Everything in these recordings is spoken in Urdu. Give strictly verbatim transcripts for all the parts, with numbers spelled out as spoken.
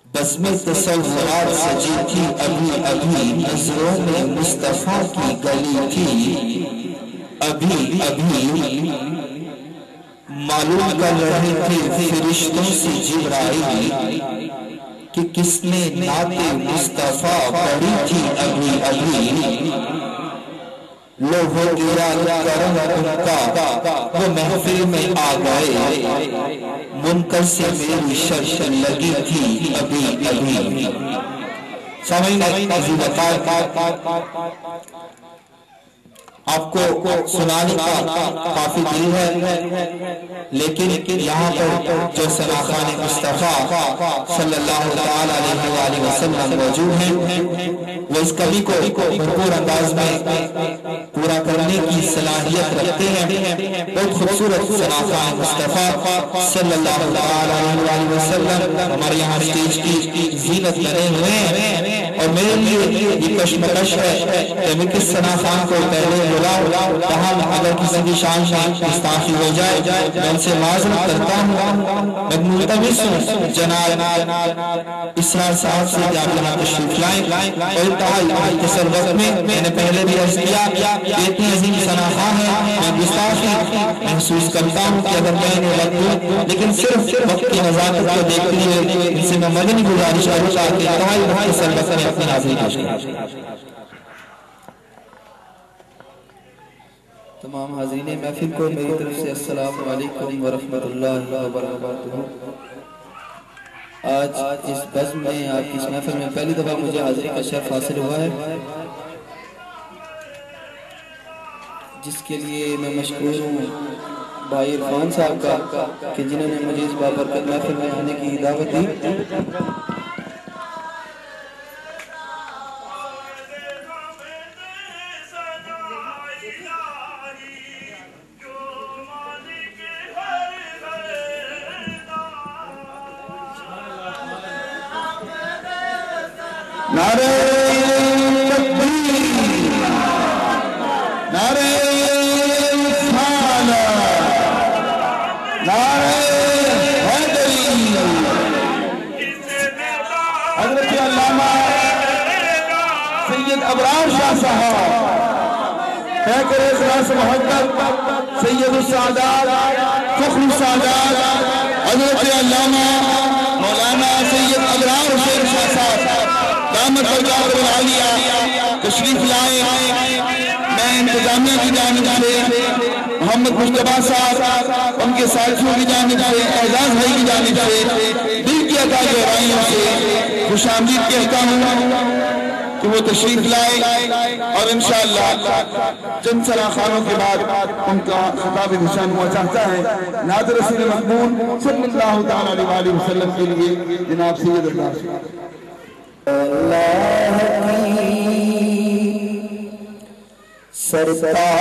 بزم تصورات سجی تھی ابھی ابھی نظروں میں مصطفیٰ کی گلی تھی ابھی ابھی معلوم کر رہے تھے فرشتوں سے جبرائیل کہ کس نے نعت مصطفیٰ پڑھی تھی ابھی ابھی لوہو گرا کرم ان کا وہ محفل میں آ گئے منکر سے میری شرط لگی تھی ابھی ابھی سامعین عزیز وقار آپ کو سنانے کا کافی دل ہے لیکن یہاں پر جو سناخان مصطفیٰ صلی اللہ علیہ وآلہ وسلم موجود ہیں وہ اس کبھی کو بھرپور انداز میں پورا کرنے کی صلاحیت رکھتے ہیں بہت خوبصورت سناخان مصطفیٰ صلی اللہ علیہ وآلہ وسلم ہمارے یہاں اسٹیج کی زینت بنے ہوئے ہیں اور میرے لیے یہ کشمکش ہے کہ میں کس سناخان کو پہلے بلاؤں کہاں اگر کسی کی شان شان گستاخی ہو جائے میں ان سے معذرت کرتا ہوں میں ملتمس ہوں جناب اسرار صاحب سے کہ آپ یہاں تشریف لائیں اور انتہائی مختصر وقت میں میں نے پہلے بھی عرض کیا کہ اتنی عظیم سناخان ہے میں گستاخی محسوس کرتا ہوں کہ اگر میں انہیں وقت دوں لیکن صرف وقت کی نزاکت کو دیکھتے ہوئے ان سے میں مدنی گزارش کرتا کہ انتہائی مختصر وقت میں اپنی حاضری پیش کریں۔ تمام حاضرین محفل کو میری طرف سے السلام علیکم ورحمۃ اللہ وبرکاتہ۔ آج اس بزم میں آپ کی اس محفل میں پہلی دفعہ مجھے حاضری کا شرف حاصل ہوا ہے جس کے لیے میں مشکور ہوں بھائی عرفان صاحب کا کہ جنہوں نے مجھے اس بابرکت محفل میں آنے کی دعوت دی۔ نعرہ تکبیر، نعرہ رسالہ، نعرہ حیدری۔ حضرت علامہ سید ابرار شاہ صاحب ہے کرے اخلاص محبت سید السادات فخر السادات حضرت علامہ مولانا سید ابرار حسین شاہ صاحب دامت برکاتہ العالیہ تشریف لائے۔ میں انتظامیہ کی جانب سے محمد مصطفیٰ صاحب ان کے ساتھیوں کی جانب سے اعزاز بھائی کی جانب سے دل کی عطا گہرائیوں سے خوش آمدید کہتا ہوں کہ وہ تشریف لائے اور انشاءاللہ چند سناخانوں کے بعد ان کا خطاب نشان ہوا چاہتا ہے نعت رسول مقبول صلی اللہ تعالی علیہ وسلم کے لیے جناب سید اللہ اللہ کی سرکار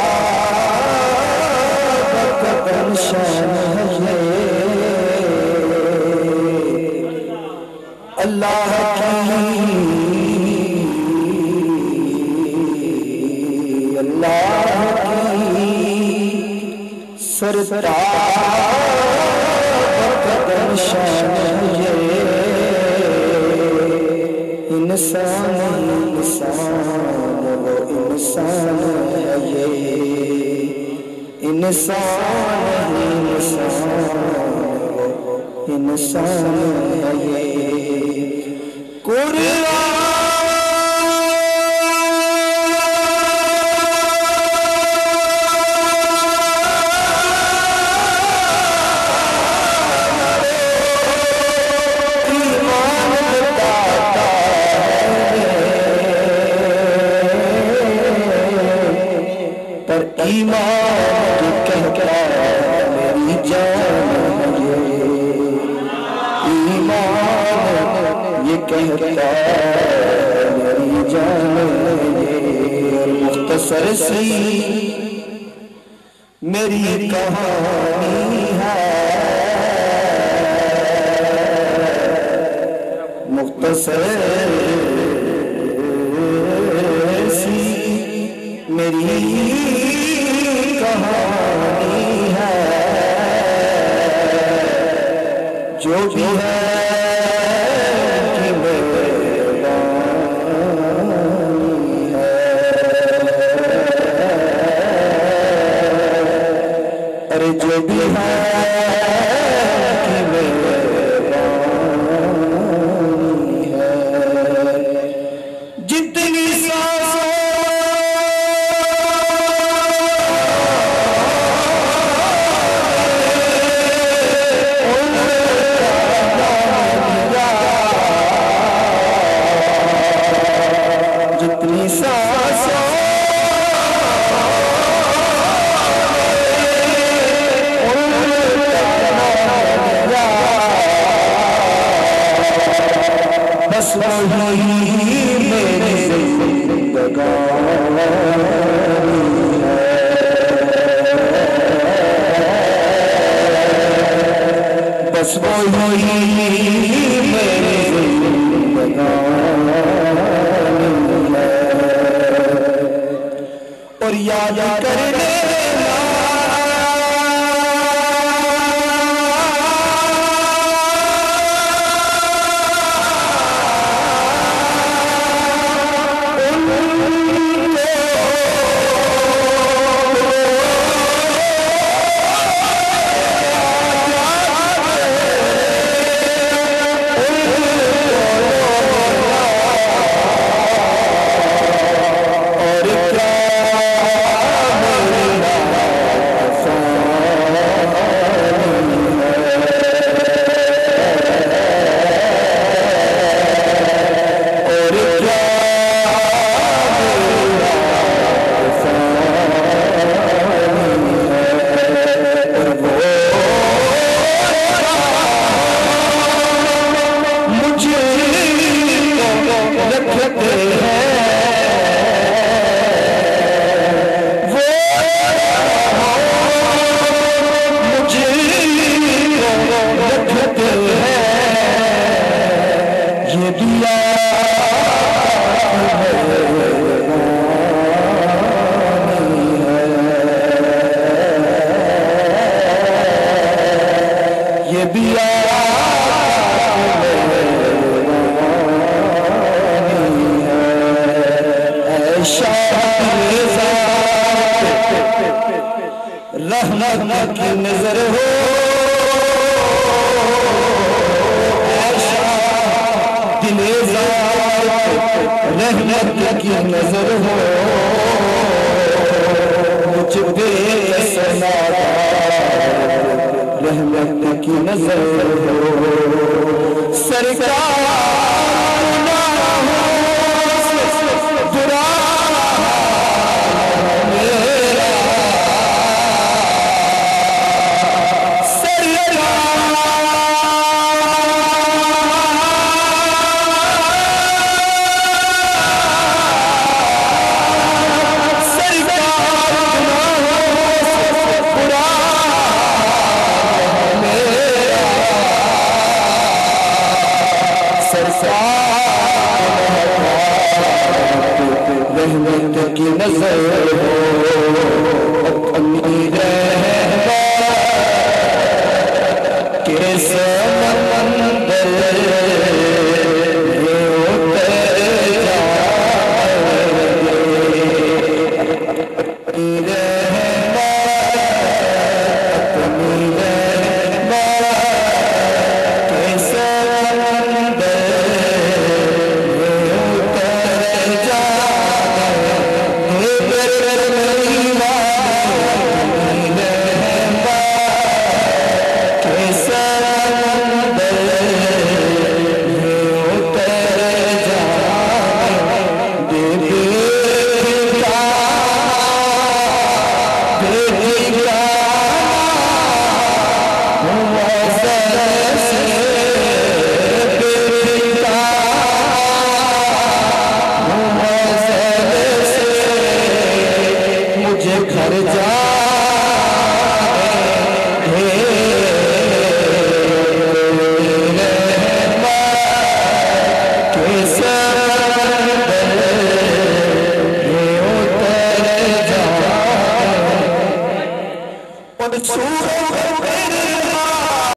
قدم شان ہے اللہ کی اللہ کی سرکار قدم شان ہے انسان انسان وہ انسان ہے یہ انسان انسان وہ انسان ہے یہ قرآن ایمان کہتا میری جان یہ ایمان یہ کہتا میری جان یہ مختصر سی میری کہانی ہے مختصر سی میری کہانی ہے جو بھی ہے بس وہی میری زندگانی ہے، بس وہی میری زندگانی ہے، اور یاد کرنے رحمت کی نظر ہو، دل ذات رحمت کی نظر ہو، مجھ بے سنا رحمت کی نظر ہو، سرکار رحمت کی نظر ہو، امید